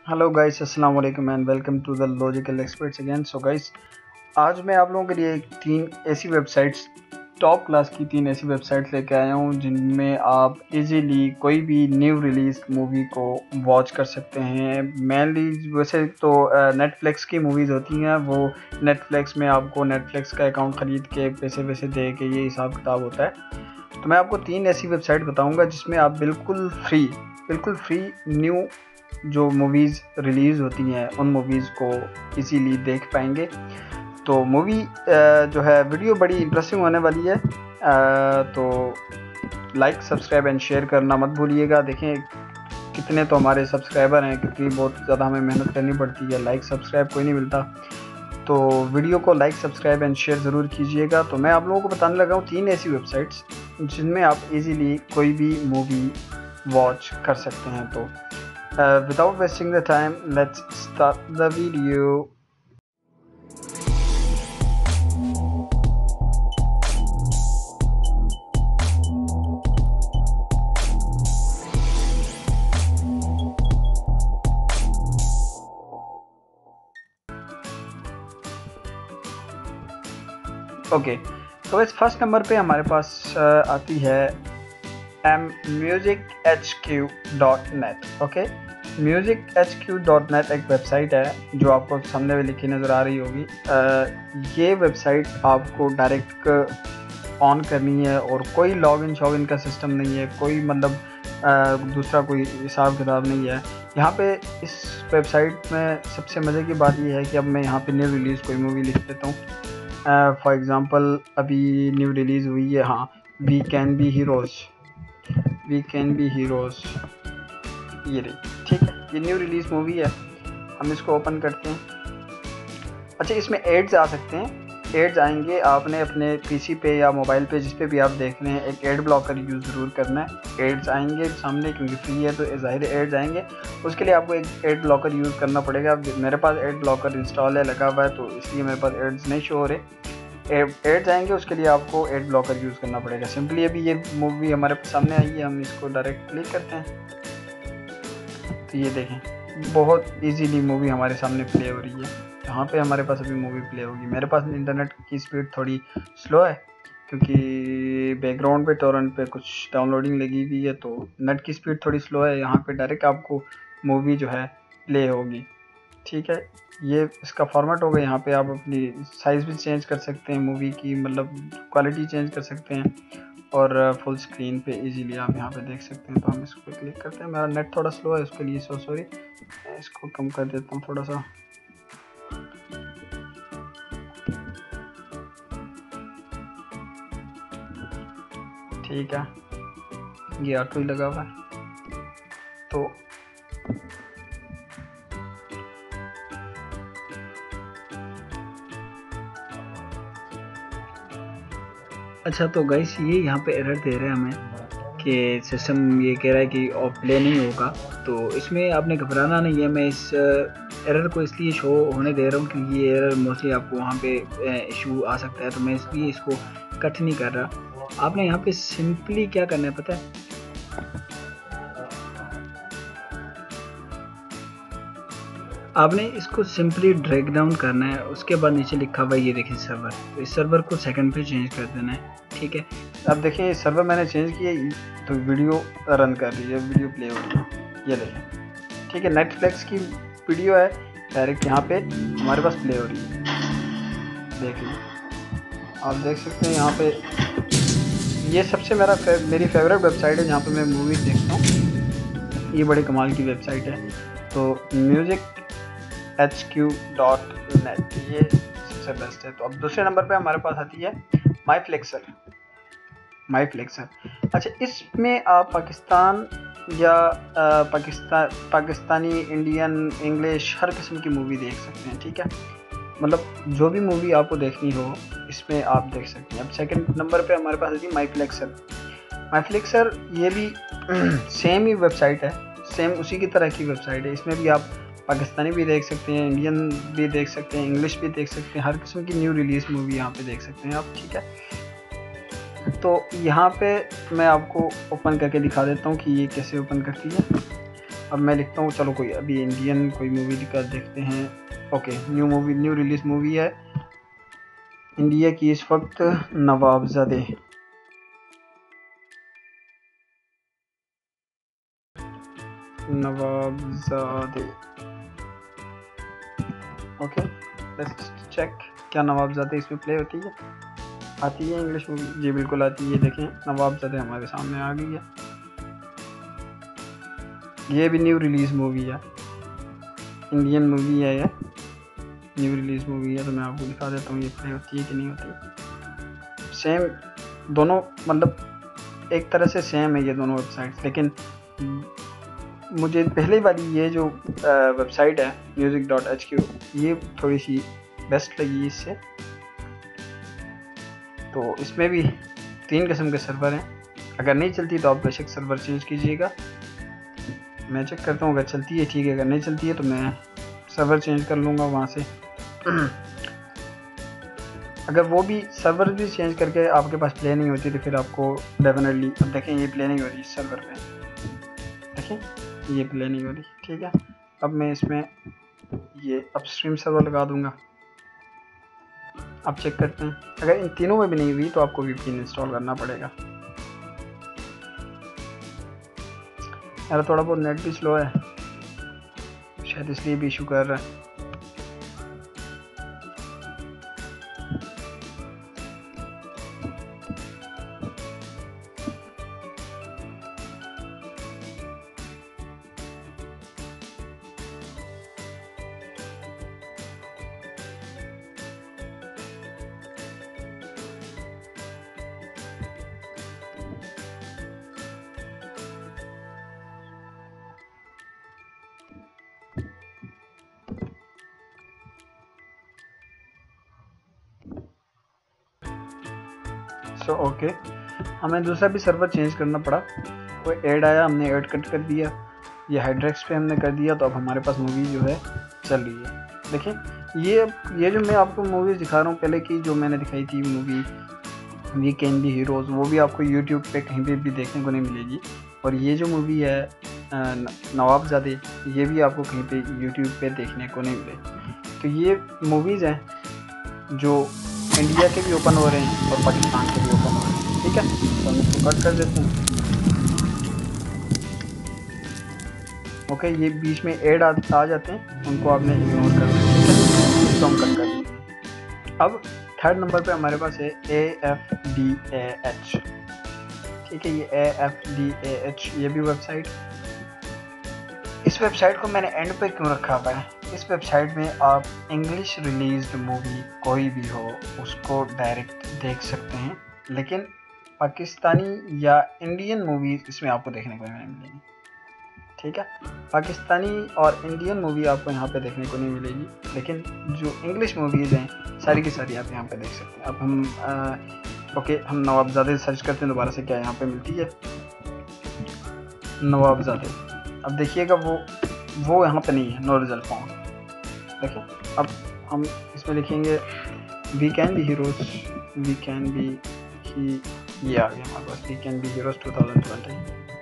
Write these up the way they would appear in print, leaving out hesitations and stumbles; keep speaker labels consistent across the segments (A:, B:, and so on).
A: Hello guys, अस्सलाम वालेकुम and welcome to the logical experts again. So guys, आज मैं आप लोगों के लिए तीन ऐसी वेबसाइट्स, टॉप क्लास की तीन ऐसी वेबसाइट्स लेके आया हूँ जिनमें आप इजीली कोई भी न्यू रिलीज मूवी को वॉच कर सकते हैं। मेनली वैसे तो नेटफ्लिक्स की मूवीज़ होती हैं, वो नेटफ्लिक्स में आपको नेटफ्लिक्स का अकाउंट ख़रीद के पैसे वैसे दे के ये हिसाब किताब होता है। तो मैं आपको तीन ऐसी वेबसाइट बताऊँगा जिसमें आप बिल्कुल फ्री न्यू जो मूवीज़ रिलीज़ होती हैं उन मूवीज़ को इजीली देख पाएंगे। तो मूवी जो है वीडियो बड़ी इंटरेस्टिंग होने वाली है, तो लाइक सब्सक्राइब एंड शेयर करना मत भूलिएगा। देखें कितने तो हमारे सब्सक्राइबर हैं, क्योंकि बहुत ज़्यादा हमें मेहनत करनी पड़ती है, लाइक सब्सक्राइब कोई नहीं मिलता। तो वीडियो को लाइक सब्सक्राइब एंड शेयर ज़रूर कीजिएगा। तो मैं आप लोगों को बताने लगा हूँ तीन ऐसी वेबसाइट्स जिनमें आप इजीली कोई भी मूवी वॉच कर सकते हैं। तो without wasting the time, let's start the video. Okay, तो इस फर्स्ट नंबर पे हमारे पास आती है musichq.net। ओके, musichq.net एक वेबसाइट है जो आपको सामने में लिखी नज़र आ रही होगी। ये वेबसाइट आपको डायरेक्ट ऑन करनी है और कोई लॉगिन का सिस्टम नहीं है, कोई मतलब दूसरा कोई हिसाब किताब नहीं है। यहाँ पे इस वेबसाइट में सबसे मज़े की बात ये है कि अब मैं यहाँ पे न्यू रिलीज़ कोई मूवी लिख देता हूँ। फॉर एग्ज़ाम्पल अभी न्यू रिलीज़ हुई है, हाँ, वी कैन बी हीरोज़, ये रही, ठीक है। ये न्यू रिलीज़ मूवी है, हम इसको ओपन करते हैं। अच्छा, इसमें एड्स आ सकते हैं। एड्स आएंगे, आपने अपने पीसी पे या मोबाइल पे जिस पे भी आप देख रहे हैं एक एड ब्लॉकर यूज़ ज़रूर करना है। एड्स आएंगे सामने, क्योंकि फ्री है तो ज़ाहिर एड्स आएंगे। उसके लिए आपको एक एड ब्लॉकर यूज़ करना पड़ेगा। मेरे पास एड ब्लॉकर इंस्टॉल है, लगा हुआ है, तो इसलिए मेरे पास एड्स नहीं शो हो रहे। एड्स आएंगे, उसके लिए आपको एड ब्लॉकर यूज़ करना पड़ेगा। सिंपली अभी ये मूवी हमारे सामने आई है, हम इसको डायरेक्ट क्लिक करते हैं तो ये देखें बहुत इजीली मूवी हमारे सामने प्ले हो रही है। यहाँ पे हमारे पास अभी मूवी प्ले होगी। मेरे पास इंटरनेट की स्पीड थोड़ी स्लो है, क्योंकि बैकग्राउंड पे टोरेंट पे कुछ डाउनलोडिंग लगी हुई है, तो नेट की स्पीड थोड़ी स्लो है। यहाँ पे डायरेक्ट आपको मूवी जो है प्ले होगी, ठीक है। ये इसका फॉर्मेट होगा। यहाँ पे आप अपनी साइज़ भी चेंज कर सकते हैं, मूवी की मतलब क्वालिटी चेंज कर सकते हैं, और फुल स्क्रीन पे इजीली आप यहाँ पे देख सकते हैं। तो हम इसको क्लिक करते हैं। मेरा नेट थोड़ा स्लो है, उसके लिए सॉरी, मैं इसको कम कर देता हूँ थोड़ा सा। ठीक है, ये ऑटो ही लगा हुआ है। तो अच्छा, तो गाइस ये यहाँ पे एरर दे रहे हैं हमें कि सिस्टम ये कह रहा है कि ऑफ प्ले नहीं होगा। तो इसमें आपने घबराना नहीं है। मैं इस एरर को इसलिए शो होने दे रहा हूँ क्योंकि ये एरर मोस्टली आपको वहाँ पे इशू आ सकता है, तो मैं इसलिए इसको कट नहीं कर रहा। आपने यहाँ पे सिंपली क्या करना है पता है, आपने इसको सिंपली ड्रैग डाउन करना है। उसके बाद नीचे लिखा हुआ ये देखिए सर्वर, तो इस सर्वर को सेकंड पे चेंज कर देना है, ठीक है। अब देखिए सर्वर मैंने चेंज किया तो वीडियो रन कर रही है, वीडियो प्ले हो रही है, ये देखें, ठीक है। नेटफ्लिक्स की वीडियो है, डायरेक्ट यहाँ पे हमारे पास प्ले हो रही है, देख लीजिए, आप देख सकते हैं यहाँ पे। ये सबसे मेरी फेवरेट वेबसाइट है जहाँ पे मैं मूवी देखता हूँ। ये बड़े कमाल की वेबसाइट है। तो musichq.net ये सबसे बेस्ट है। तो अब दूसरे नंबर पे हमारे पास आती है माईफ्लिक्सर। अच्छा, इसमें आप पाकिस्तान या पाकिस्तानी, इंडियन, इंग्लिश हर किस्म की मूवी देख सकते हैं, ठीक है। मतलब जो भी मूवी आपको देखनी हो इसमें आप देख सकते हैं। अब सेकंड नंबर पे हमारे पास आती है माईफ्लिक्सर। ये भी सेम ही वेबसाइट है, सेम उसी की तरह की वेबसाइट है। इसमें भी आप पाकिस्तानी भी देख सकते हैं, इंडियन भी देख सकते हैं, इंग्लिश भी देख सकते हैं, हर किस्म की न्यू रिलीज़ मूवी यहाँ पे देख सकते हैं आप, ठीक है। तो यहाँ पे मैं आपको ओपन करके दिखा देता हूँ कि ये कैसे ओपन करती है। अब मैं लिखता हूँ, चलो कोई अभी इंडियन कोई मूवी का देखते हैं। ओके, न्यू रिलीज मूवी है इंडिया की इस वक्त, नवाबजादे। ओके, लेट्स चेक क्या नवाबजादे इसमें प्ले होती है, आती है इंग्लिश मूवी? जी बिल्कुल आती है। देखें, नवाबजादे हमारे सामने आ गई है। ये भी न्यू रिलीज मूवी है, इंडियन मूवी है, ये न्यू रिलीज मूवी है। तो मैं आपको दिखा देता हूँ ये प्ले होती है कि नहीं होती। सेम दोनों, मतलब एक तरह से सेम है ये दोनों वेबसाइट्स, लेकिन मुझे पहले वाली ये जो वेबसाइट है music.hq, ये थोड़ी सी बेस्ट लगी इससे। तो इसमें भी 3 किस्म के सर्वर हैं। अगर नहीं चलती तो आप बेशक सर्वर चेंज कीजिएगा। मैं चेक करता हूँ, अगर चलती है ठीक है, अगर नहीं चलती है तो मैं सर्वर चेंज कर लूँगा वहाँ से। अगर वो भी सर्वर भी चेंज करके आपके पास प्ले नहीं होती तो फिर आपको डेफिनेटली, अब देखें ये प्ले नहीं हो रही इस सर्वर पे, देखें ये प्ले नहीं हो रही, ठीक है। अब मैं इसमें ये अपस्ट्रीम सर्वर लगा दूंगा। अब चेक करते हैं, अगर इन तीनों में भी नहीं हुई तो आपको VPN इंस्टॉल करना पड़ेगा। यार थोड़ा बहुत नेट भी स्लो है, शायद इसलिए भी इशू कर रहा है। सो ओके, हमें दूसरा भी सर्वर चेंज करना पड़ा। कोई ऐड आया, हमने ऐड कट कर दिया, ये हाइड्रेक्स पे हमने कर दिया, तो अब हमारे पास मूवी जो है चल रही है। देखें ये जो मैं आपको मूवीज़ दिखा रहा हूँ, पहले की जो मैंने दिखाई थी movie we can be heroes, वो भी आपको यूट्यूब पे कहीं पे भी देखने को नहीं मिलेगी। और ये जो मूवी है नवाबजादे, ये भी आपको कहीं पे यूट्यूब पे देखने को नहीं मिलेगी। तो ये मूवीज़ हैं जो इंडिया के भी ओपन हो रहे हैं और पाकिस्तान के भी ओपन हो रहे हैं, ठीक है। तो हम इसको कट कर देते हैं। ओके, ये बीच में ऐड आ जाते हैं, उनको आपने इग्नोर कर देना, ठीक है। इसको हम कट कर देंगे। अब थर्ड नंबर पे हमारे पास है AFDAH, ठीक है। ये AFDAH ये भी वेबसाइट, इस वेबसाइट को मैंने एंड पे क्यों रखा हुआ है, इस वेबसाइट में आप इंग्लिश रिलीज्ड मूवी कोई भी हो उसको डायरेक्ट देख सकते हैं, लेकिन पाकिस्तानी या इंडियन मूवीज़ इसमें आपको देखने को नहीं मिलेगी, ठीक है। पाकिस्तानी और इंडियन मूवी आपको यहाँ पे देखने को नहीं मिलेगी, लेकिन जो इंग्लिश मूवीज़ हैं सारी की सारी आप यहाँ पे देख सकते हैं। अब हम ओके, हम नवाबजादे सर्च करते हैं दोबारा से, क्या यहाँ पे मिलती है नवाबजादे। अब देखिएगा वो यहाँ पे नहीं है, नो रिजल्ट फाउंड। देखिए, अब हम इसमें लिखेंगे we can be heroes, we can be he, ये आ गया हमारे पास, वी कैन बी हीरोज़ 2020।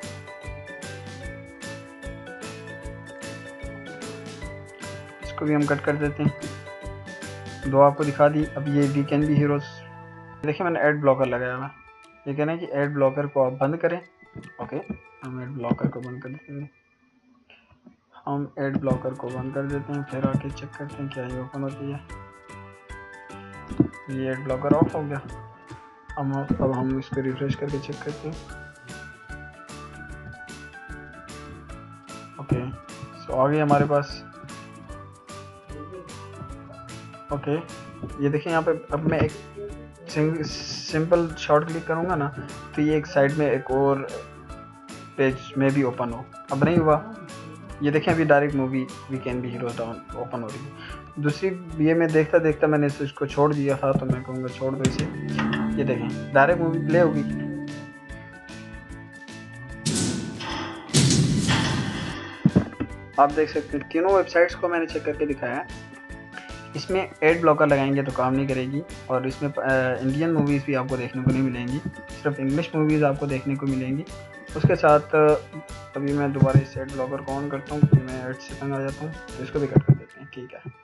A: इसको भी हम कट कर देते हैं। दो आपको दिखा दी। अब ये वी कैन बी हीरोज़, देखिए मैंने एड ब्लॉकर लगाया हुआ है। ये कहना है कि एड ब्लॉकर को आप बंद करें। ओके, हम एड ब्लॉकर को बंद कर देते हैं, हम एड ब्लॉकर को बंद कर देते हैं। फिर आके चेक करते हैं क्या ये ओपन होती है। ये एड ब्लॉकर ऑफ हो गया। अब हम इसको रिफ्रेश करके चेक करते हैं। ओके, सो आ गई हमारे पास। ओके, ये देखिए यहाँ पे, अब मैं एक सिंपल शॉर्ट क्लिक करूँगा ना, तो ये एक साइड में एक और पेज में भी ओपन हो। अब नहीं हुआ, ये देखें अभी direct movie we can be heroes down open हो रही है। दूसरी ये मैं देखता देखता मैंने इसको छोड़ दिया था, तो मैं कहूँगा छोड़ दो इसे। ये देखें डायरेक्ट मूवी प्ले होगी। आप देख सकते हैं तीनों वेबसाइट्स को मैंने चेक करके दिखाया है। इसमें एड ब्लॉकर लगाएंगे तो काम नहीं करेगी, और इसमें इंडियन मूवीज़ भी आपको देखने को नहीं मिलेंगी, सिर्फ इंग्लिश मूवीज़ आपको देखने को मिलेंगी। उसके साथ अभी मैं दोबारा इस एड ब्लॉकर को ऑन करता हूँ क्योंकि मैं एड से तंग आ जाता हूँ, तो इसको भी कट कर देते हैं। ठीक है।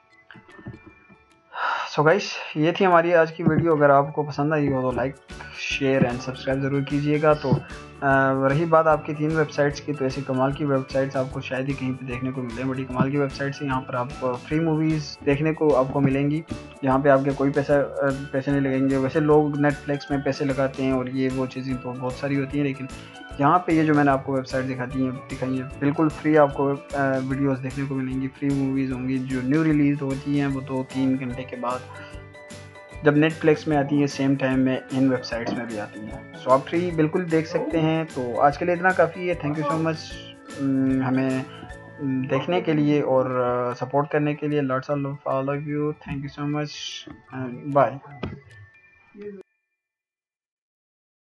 A: सो गाइस, ये थी हमारी आज की वीडियो। अगर आपको पसंद आई हो तो लाइक शेयर एंड सब्सक्राइब ज़रूर कीजिएगा। तो रही बात आपकी 3 वेबसाइट्स की, तो ऐसी कमाल की वेबसाइट्स आपको शायद ही कहीं पे देखने को मिले। बड़ी कमाल की वेबसाइट्स हैं। यहाँ पर आप फ्री मूवीज़ देखने को आपको मिलेंगी। यहाँ पे आपके कोई पैसे नहीं लगेंगे। वैसे लोग नेटफ्लिक्स में पैसे लगाते हैं और ये वो चीज़ें तो बहुत सारी होती हैं, लेकिन यहाँ पे ये जो मैंने आपको वेबसाइट दिखाई है बिल्कुल फ्री आपको वीडियोस देखने को मिलेंगी। फ्री मूवीज़ होंगी जो न्यू रिलीज होती हैं, वो 2-3 घंटे के बाद जब नेटफ्लिक्स में आती है सेम टाइम में इन वेबसाइट्स में भी आती हैं। सो आप फ्री बिल्कुल देख सकते हैं। तो आज के लिए इतना काफ़ी है। थैंक यू सो मच हमें देखने के लिए और सपोर्ट करने के लिए। Lots of love for all of you. Thank you so much. Bye.